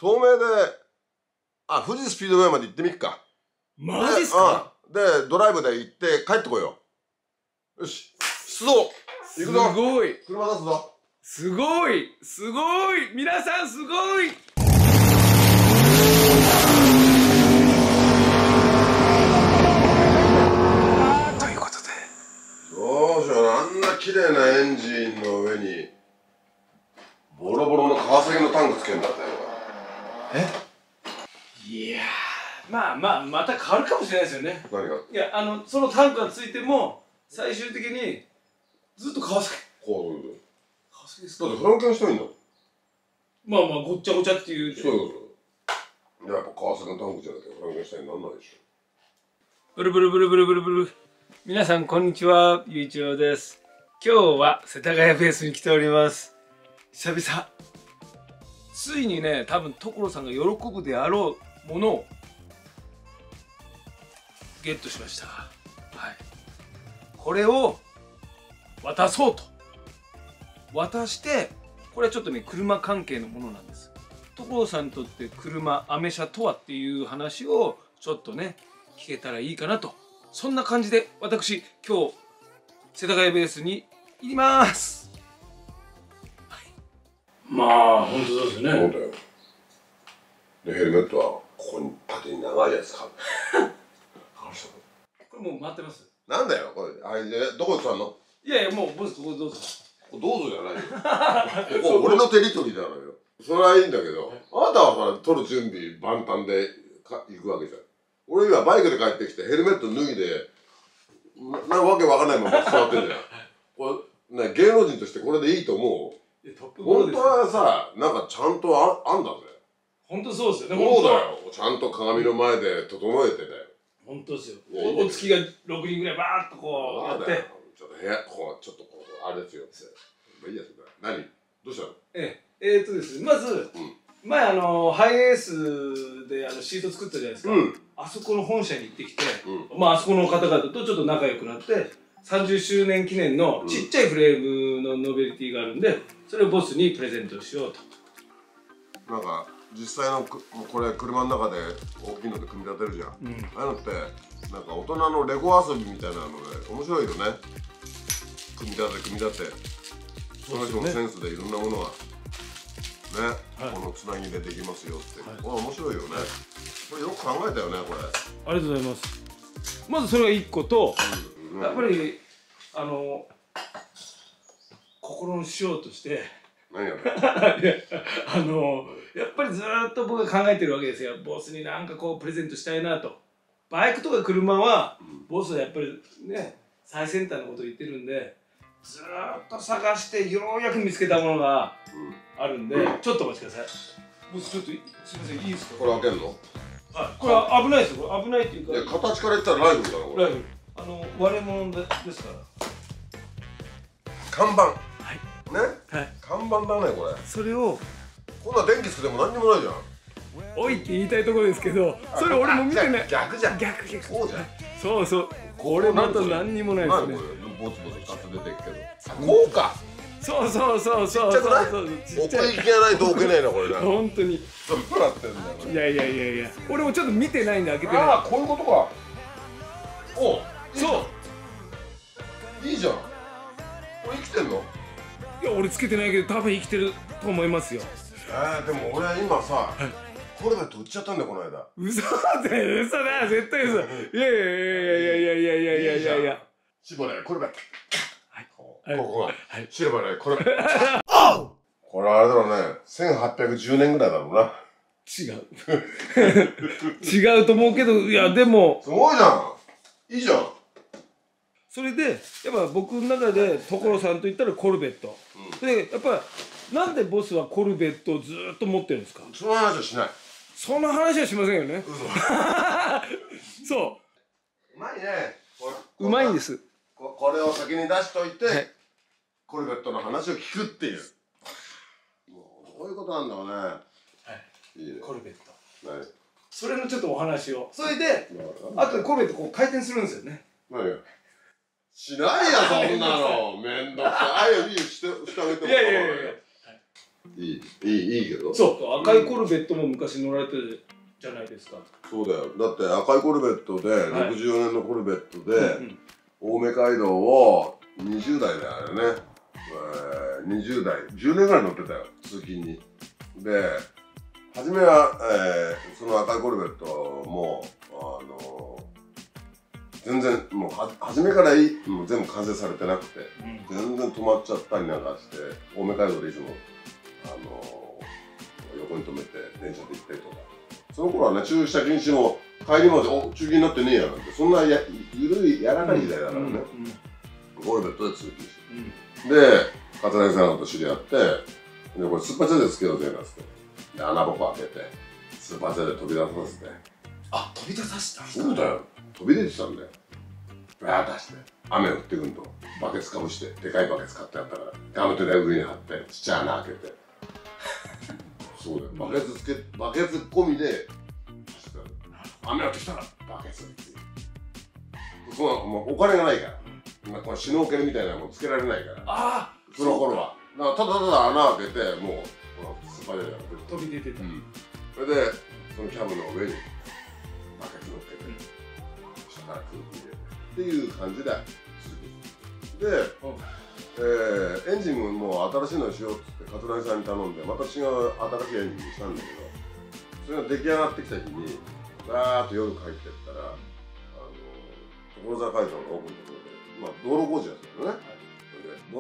東名で、富士スピードウェイまで行ってみっか。 マジっすか？ で、ドライブで行って帰ってこよう。よし、出動行くぞ。 すごい車出すぞ。 すごいすごい、皆さんすごい。ということで、 どうしよう、あんな綺麗なエンジンの上にボロボロの川崎のタンクつけんだって。 いやー、また変わるかもしれないですよね。 何が？ いや、そのタンクがついても最終的にずっと川崎。 こういう川崎ですか？ だってフランケンシュタインだ。 まあごっちゃごちゃっていう。 そういうこと。やっぱ川崎のタンクじゃなきゃフランケンシュタインなんないでしブルブルブルブルブルブル。皆さんこんにちは、ゆういちろうです。今日は世田谷ベースに来ております。久々。ついにね、多分所さんが喜ぶであろうものをゲットしました。はい。これを渡そうと。渡して、これはちょっとね、車関係のものなんです。所さんにとって車、アメ車とはっていう話をちょっとね、聞けたらいいかなと。そんな感じで私、今日、世田谷ベースにいります。はい、まあ、本当そうですょ。そうだよ。で、ヘルメットはここに縦に長いやつ買う。 これもう回ってます。 なんだよ、これ。あれで、どこで座んの？ いやいや、もうボス、ここどうぞ。 どうぞじゃないよ。ここ俺のテリトリーなのよ。それはいいんだけど、あなたはほら、取る準備万端で行くわけじゃん。俺今バイクで帰ってきてヘルメット脱いで、わけわかんないまま座ってんじゃん。これ、ね、芸能人としてこれでいいと思う？本当はさ、なんかちゃんとあんだぜ。 本当そうですよね。 そうだよ。ちゃんと鏡の前で整えてだよ。 本当ですよ。お月が6人ぐらいバーッとこうやって。 ちょっと部屋、ちょっとあれですよ。いいやつだ。何？どうしたの？ ですね、まず、前ハイエースでシート作ったじゃないですか。あそこの本社に行ってきて、あそこの方々とちょっと仲良くなって、30周年記念のちっちゃいフレームのノベルティがあるんで、それをボスにプレゼントしようと。 なんか実際のこれ車の中で大きいので組み立てるじゃん。ああいうのってなんか大人のレゴ遊びみたいなので面白いよね。組み立てその人のセンスでいろんなものがね、このつなぎでできますよって、これ面白いよね。これよく考えたよね、これ。 ありがとうございます。まずそれが1個と、やっぱり心の師匠として何やねやっぱりずっと僕が考えてるわけですよ。ボスになんかこうプレゼントしたいなと。バイクとか車は、ボスはやっぱりね、最先端のことを言ってるんで、ずっと探してようやく見つけたものがあるんで、ちょっとお待ちください。ボスちょっとすみません、いいですか？ これ開けんの？ はい、これは危ないですよ。これ危ないっていうか。 形から言ったらライブだろ、これ。 ライブ。割れ物ですから。 看板。 はい。 ね？はい。看板だね、これ。 それを。 こんな電気つけても何にもないじゃん。 おいって言いたいところですけど、それ俺も見てない。 逆じゃん。 逆。 そうじゃん。 そうそう。これまた何にもないですね。 ボツボツ2つ出てるけど。こうか。 そう。ちっちゃくない？奥行きがないと置けないな、これな。 本当に。 どうなってんだよ。 いや。俺もちょっと見てないんで開けてない。 ああ、こういうことか。おう。 そう。 いいじゃん。これ生きてんの？ いや、俺つけてないけど多分生きてると思いますよ。 でも俺今さ、これで取っちゃったんだよ、この間。 嘘だ、絶対嘘。いや。 絞れ、これだ。ここが。 はい。 絞れ、これ。これあれだろうね、1810年ぐらいだろうな。 違う。違うと思うけど、いや、でも。 すごいじゃん。いいじゃん。 それで、やっぱ僕の中で所さんと言ったらコルベット。で、やっぱなんでボスはコルベットをずっと持ってるんですか？ その話はしない。 そんな話はしませんよね。そう。 うまいね。 うまいんです。 これを先に出しといて、コルベットの話を聞くっていう。どういうことなんだろうね。はい。いいね。 コルベット。 何？ それのちょっとお話を。それで、あとでコルベットこう回転するんですよね。 何が？しないや、そんなの。めんどくさい。いいよ、してあげても。 いや。 いいけど。 そう赤いコルベットも昔乗られてるじゃないですか。 そうだよ。だって赤いコルベットで、64年のコルベットで、青梅街道を20代だよね。20代、10年ぐらい乗ってたよ、通勤に。で、初めは、その赤いコルベットも、全然、もう初めからもう全部完成されてなくて、全然止まっちゃったりなんかして、青梅街道でいつも、横に止めて電車で行ったりとか。その頃はね、駐車禁止も帰りまで、中勤になってねえやなんて、そんなゆるい、柔らかい時代だからね。コルベットで通勤して。で、桂木さんと知り合って、で、これスーパーチャージでつけようぜ、なんつって。で、穴ぼこ開けて、スーパーチャージで飛び出させて。 あ、飛び出させた？ そうだよ。飛び出てきたんだよ。バーッ出して、雨降ってくんと、バケツかぶして、でかいバケツ買ってあったから、ガムテで上に貼って、ちっちゃい穴開けて。そうだよ。バケツ込みで、雨降ってきたら、バケツについて。そうもうお金がないから。これシュノーケルみたいなのもつけられないから。その頃は。だからただ穴開けて、もう、スーパーでやって飛び出てた。 それで、そのキャブの上に、バケツ乗っけて、下から空気入れて。っていう感じでで、エンジンも新しいのにしようっつって桂木さんに頼んでまた違う新しいエンジンにしたんだけど、それが出来上がってきた日にバーッと夜帰ってったら所沢会場の奥のところで、まあ、道路工事やってたよね。それで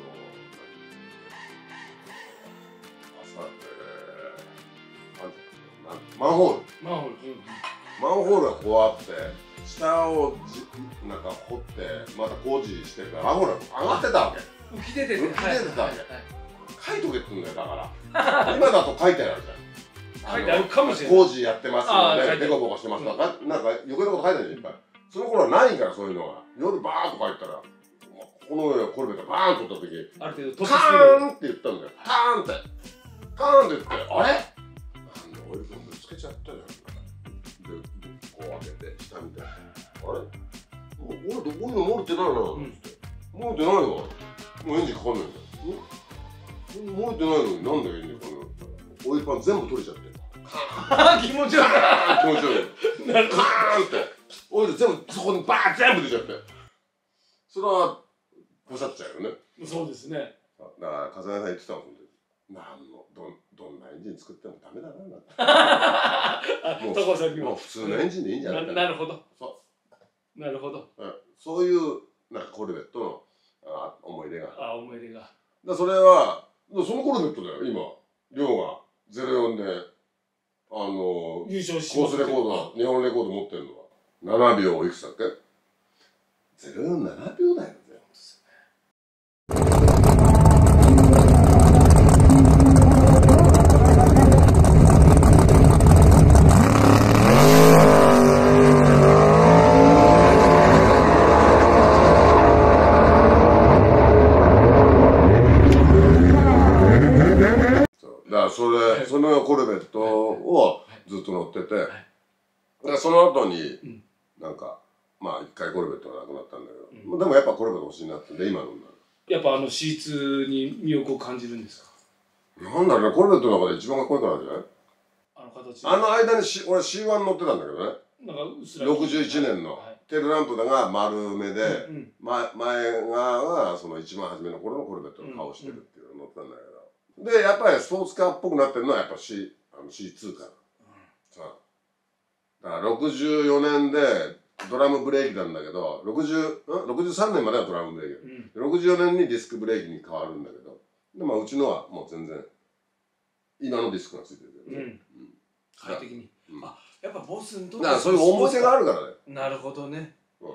マンホールがこうあって下をなんか掘ってまた工事してるからマンホールが上がってたわけ。 浮き出てたわけ。書いとけって言うんだよ。だから今だと書いてあるじゃん。 書いてあるかもしれない。 工事やってますのでデコボコしてますとかなんか余計なこと書いてあるじゃんいっぱい。その頃はないからそういうのが。夜バーッと書いたらこの上をコルベットバーンと取った時ある程度カーンって言ったんだよ。カーンって言ってあれオイルポンプつけちゃったじゃん。でこう開けて下見てあれ俺どこにも漏れてないなって漏れてないわ。もうエンジンかかんないんだよ。漏れてないのになんでエンジンかかんないのってオイルパン全部取れちゃって気持ち悪い。 気持ち悪い。カーンってオイル全部そこにバーン全部出ちゃってそれはポシャっちゃうよね。 そうですね。 だから風間さん言ってたもんね。どんなエンジン作ってもダメだなもう普通のエンジンでいいんじゃないかな。 なるほど。なるほど。 そういうなんかコルベットの思い出が思い出が。 それはそのコルベットだよ今亮が04で優勝しコースレコード日本レコード持ってるのは7秒いくつだっけ？047秒だよ。そのコルベットをずっと乗ってて、その後になんかまあ一回コルベットがなくなったんだけど、でもやっぱコルベット欲しいなってんで今のやっぱC2に魅力を感じるんですか？ なんだろうね、コルベットの中で一番かっこいいからじゃない？間に俺 C1 乗ってたんだけどね。61年のテールランプだが丸めで、前側がその一番初めの頃のコルベットの顔してるっていうの乗ってたんだけど。で、やっぱりスポーツカーっぽくなってるのはやっぱ C2 から。だから64年でドラムブレーキなんだけど、63年まではドラムブレーキ。64年にディスクブレーキに変わるんだけど、でまあうちのはもう全然、今のディスクがついてるけどね。 快適に。やっぱボスにとってだからそういう思い出があるからね。 なるほどね。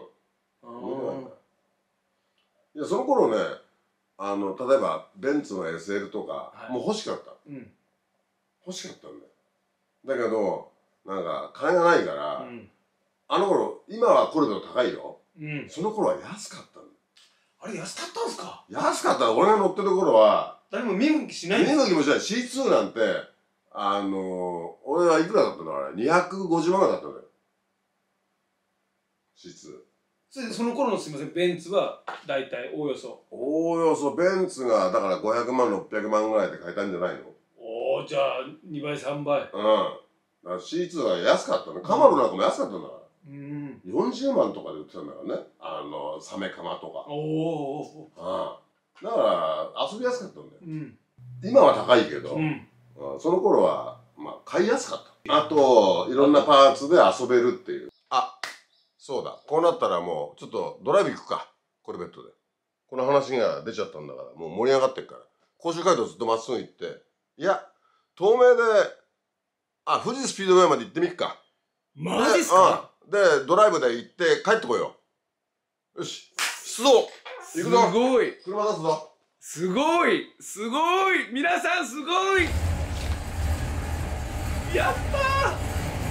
いや、その頃ね、例えばベンツの SL とかもう欲しかった、欲しかったんだよ。だけどなんか金がないから、あの頃今はコルベット高いよ、その頃は安かったんだ。 あれ安かったんですか？ 安かった。俺が乗ってる頃は誰も見向きしないんです。 見向きもしない。 C2 なんて俺はいくらだったのあれ250万円だったんだよ C2。 その頃のすみません、ベンツは大体おおよそベンツがだから500万600万ぐらいで買えたんじゃないの？ おお、じゃあ2倍3倍。 だから C2 は安かったね。カマロなんかも安かったんだから。40万とかで売ってたんだからね。サメカマとか。だから遊びやすかったんだよ。今は高いけど、その頃はまあ買いやすかった。あといろんなパーツで遊べるっていう。あ、そうだ。こうなったらもうちょっとドライブ行くか。コルベットで。この話が出ちゃったんだからもう盛り上がってるから。甲州街道ずっとまっすぐ行って、いや東名で富士スピードウェイまで行ってみっか。 マジっすか？ でドライブで行って帰ってこいよ。よし、出動行くぞ。 すごい、 車出すぞ。 すごい、すごい、皆さんすごい、やったー。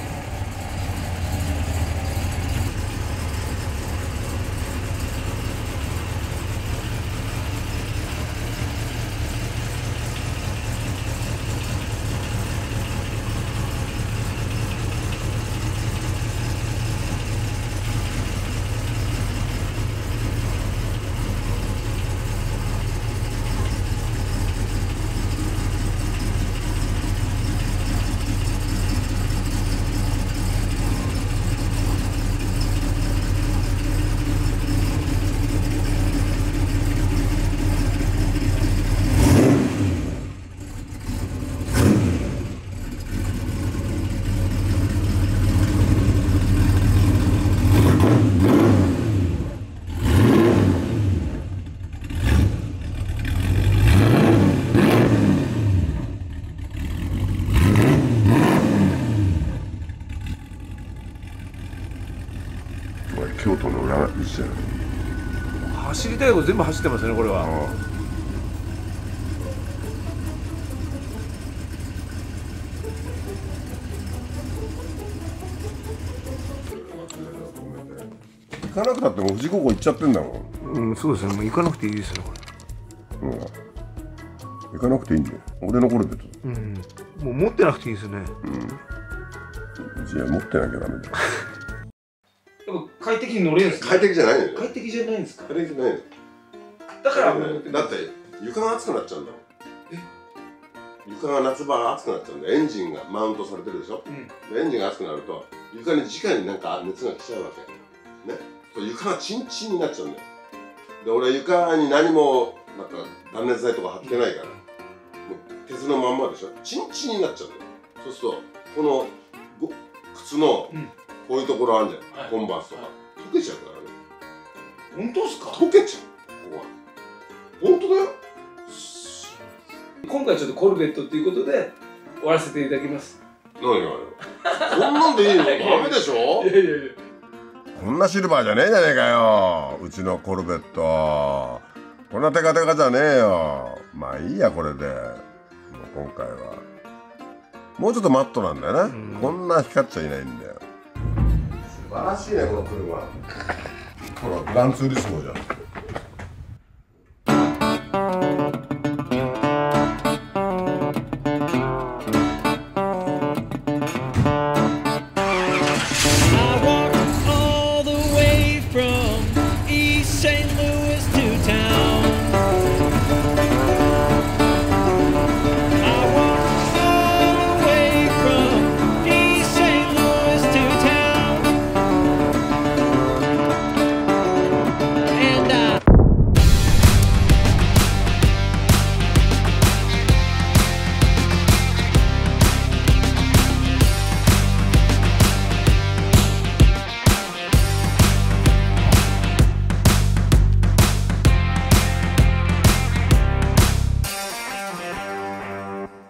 京都の裏道じゃない。 走りたいこと全部走ってますね、これは。 行かなくたっても富士高校行っちゃってんだもん。 そうですね、もう行かなくていいですよ、これ。 行かなくていいんだよ。俺のコルベット。 もう持ってなくていいですね。 じゃあ持ってなきゃダメだよ。 でも快適に乗れるんですか？ 快適じゃないのよ。 快適じゃないんですか？ 快適じゃないの。 だからだって床が熱くなっちゃうんだもん。床が夏場熱くなっちゃうんで、エンジンがマウントされてるでしょ。でエンジンが熱くなると床に直になんか熱が来ちゃうわけね。床がチンチンになっちゃうんだよ。で俺床に何もなんか断熱材とか貼ってないから、もう鉄のまんまでしょ。チンチンになっちゃうんだよ。そうするとこの靴のこういうところあるじゃん、コンバースとか溶けちゃうからね。 本当ですか？ 溶けちゃう。ここは本当だよ。 今回ちょっとコルベットっていうことで終わらせていただきます。 何がよ。こんなんでいいの？ダメでしょ。 いやいやいや、 こんなシルバーじゃねえじゃねえかよ、うちのコルベット。こんなテカテカじゃねえよ。まあいいや、これで。もう今回はもうちょっとマットなんだよな。こんな光っちゃいないんだよ。素晴らしいね、この車。ほら、グランツーリスモじゃん。